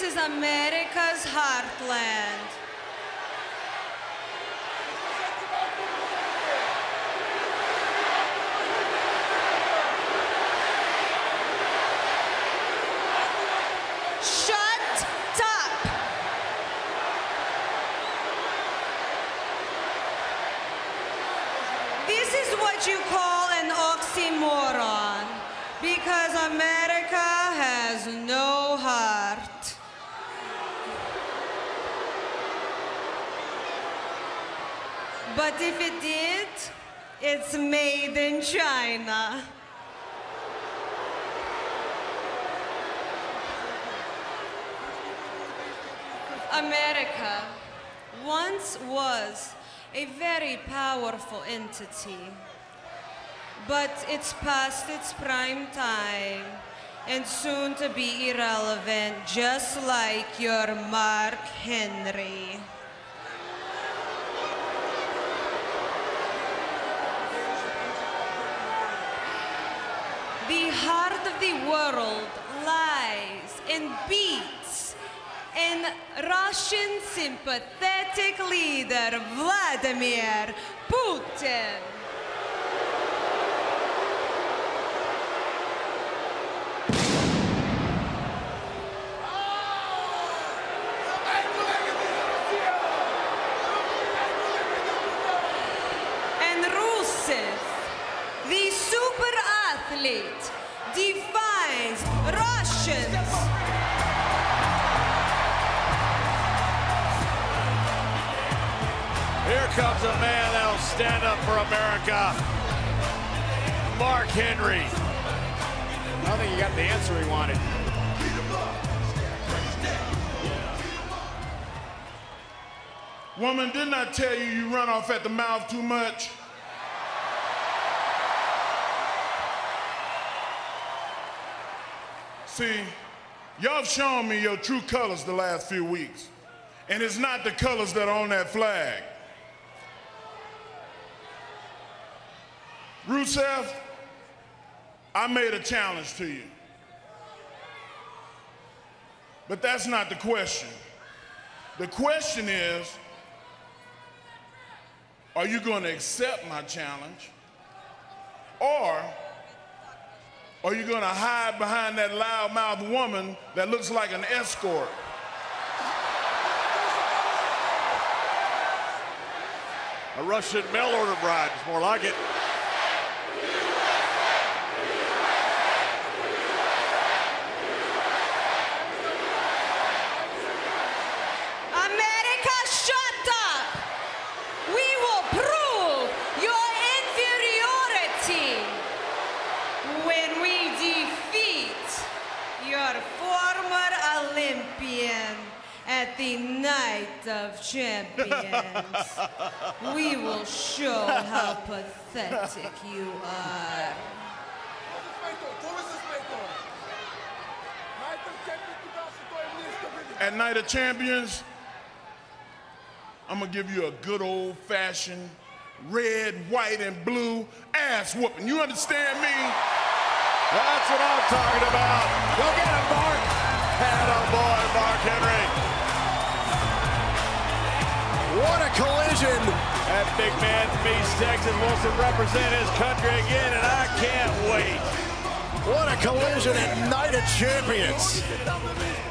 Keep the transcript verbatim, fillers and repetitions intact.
This is America's heartland. Shut up! This is what you call an oxymoron, because America has no heart. But if it did, it's made in China. America once was a very powerful entity, but it's past its prime time and soon to be irrelevant, just like your Mark Henry. The heart of the world lies and beats in Russian sympathetic leader Vladimir Putin. And Rusev, the super athlete, defines Russians. Here comes a man that'll stand up for America, Mark Henry. I don't think he got the answer he wanted. Woman, didn't I tell you you run off at the mouth too much? See, y'all have shown me your true colors the last few weeks, and it's not the colors that are on that flag. Rusev, I made a challenge to you. But that's not the question. The question is, are you going to accept my challenge? Or are you going to hide behind that loudmouth woman that looks like an escort? A Russian mail order bride is more like it. America, shut up! We will prove your inferiority when we defeat your former Olympian at the Night of Champions. We will show how pathetic you are. At Night of Champions, I'm gonna give you a good old-fashioned red, white, and blue ass whooping. You understand me? That's what I'm talking about. Go get him, Mark. And oh boy, Mark Henry. What a collision. That big man from East Texas wants to represent his country again, and I can't wait. What a collision at Night of Champions.